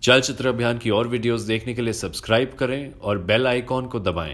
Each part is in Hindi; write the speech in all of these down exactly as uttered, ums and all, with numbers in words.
चलचित्र अभियान की और वीडियोस देखने के लिए सब्सक्राइब करें और बेल आइकॉन को दबाएं।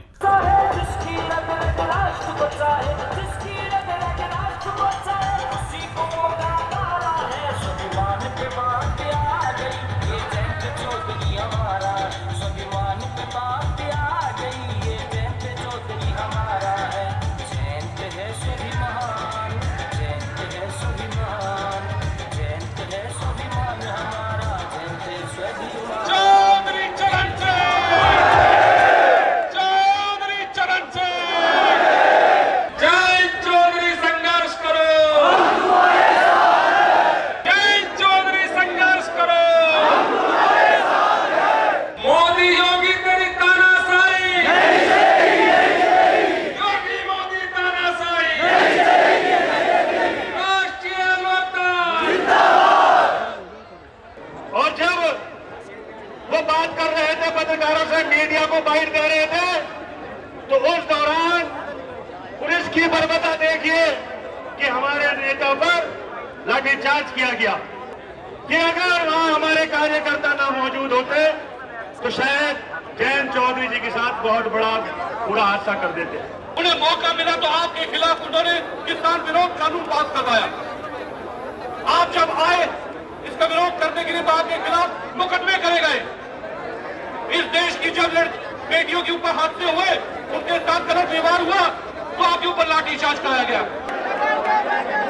पत्रकारों से मीडिया को बाइट दे रहे थे तो उस दौरान पुलिस की बर्बरता देखिए कि हमारे नेता पर लाठीचार्ज किया गया कि अगर वहां हमारे कार्यकर्ता ना मौजूद होते तो शायद जयंत चौधरी जी के साथ बहुत बड़ा बुरा हादसा कर देते। उन्हें मौका मिला तो आपके खिलाफ उन्होंने किसान विरोध कानून पास करवाया। आप जब आए इसका विरोध करने के लिए तो आपके खिलाफ मुकदमे करे गए। इस देश की जब बेटियों के ऊपर हादसे हुए, उनके साथ गलत व्यवहार हुआ तो आपके ऊपर लाठीचार्ज कराया गया।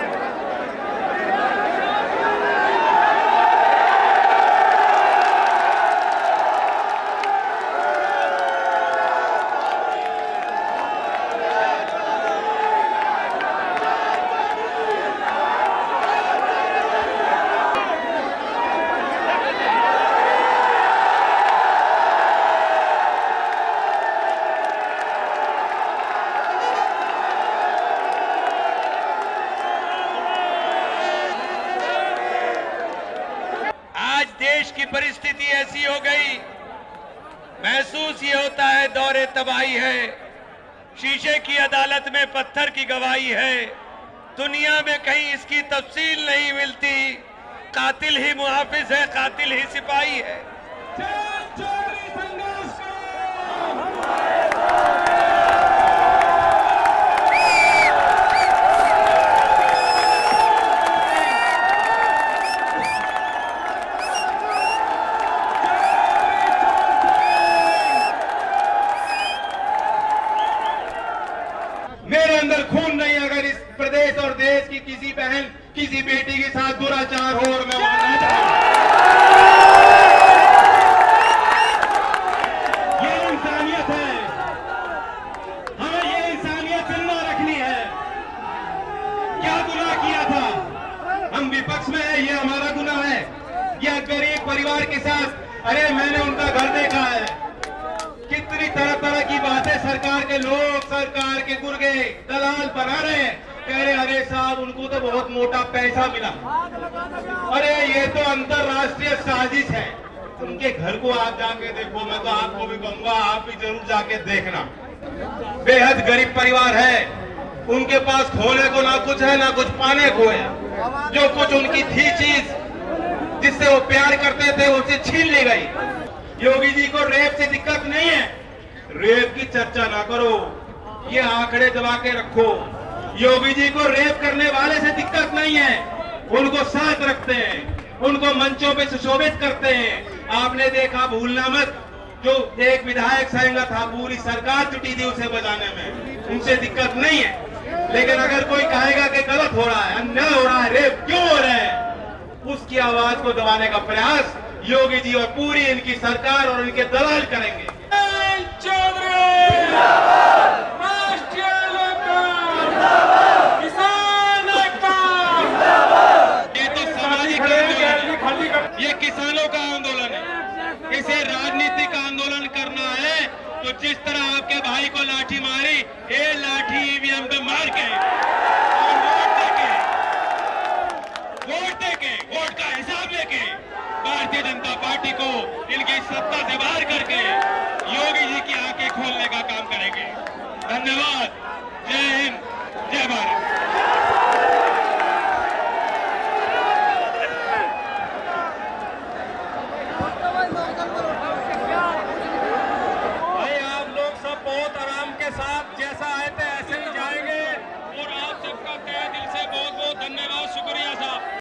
देश की परिस्थिति ऐसी हो गई, महसूस ये होता है दौरे तबाही है, शीशे की अदालत में पत्थर की गवाही है। दुनिया में कहीं इसकी तफसील नहीं मिलती। कातिल ही मुहाफिज है, कातिल ही सिपाही है। मेरे अंदर खून नहीं, अगर इस प्रदेश और देश की किसी बहन किसी बेटी के साथ दुराचार हो और मैं वहां ना जाऊं, ये इंसानियत है। हमें ये इंसानियत जिंदा रखनी है। क्या गुनाह किया था? हम विपक्ष में है, ये हमारा गुनाह है। यह गरीब परिवार के साथ, अरे मैंने उनका घर देखा है, कितनी तरह तरह की बातें सरकार के लोग, सरकार के गुर्गे दलाल बना रहे हैं। कह रहे अरे साहब उनको तो बहुत मोटा पैसा मिला। अरे ये तो अंतरराष्ट्रीय साजिश है। उनके घर को आप जाके देखो, मैं तो आपको भी कहूंगा आप भी जरूर जाके देखना। बेहद गरीब परिवार है, उनके पास खोने को ना कुछ है ना कुछ पाने को है। जो कुछ उनकी थी चीज जिससे वो प्यार करते थे उसे छीन ली गई। योगी जी को रेप से दिक्कत नहीं है, रेप की चर्चा ना करो, ये आंकड़े दबा के रखो। योगी जी को रेप करने वाले से दिक्कत नहीं है, उनको साथ रखते हैं, उनको मंचों पे सुशोभित करते हैं। आपने देखा भूलना मत, जो एक विधायक संघ था, पूरी सरकार जुटी थी उसे बजाने में, उनसे दिक्कत नहीं है। लेकिन अगर कोई कहेगा कि गलत हो रहा है, अन्याय हो रहा है, रेप क्यों हो रहा है, उसकी आवाज को दबाने का प्रयास योगी जी और पूरी इनकी सरकार और इनके दलाल करेंगे। ये तो सामाजिक आंदोलन, ये किसानों का आंदोलन है। इसे राजनीतिक आंदोलन करना है तो जिस तरह आपके भाई को लाठी मारी, ये लाठी ईवीएम पे मार के और वोट देके वोट देके वोट का हिसाब लेके भारतीय जनता पार्टी को इनकी सत्ता से बाहर करके योगी जी की आंखें खोलने का काम करेंगे। धन्यवाद।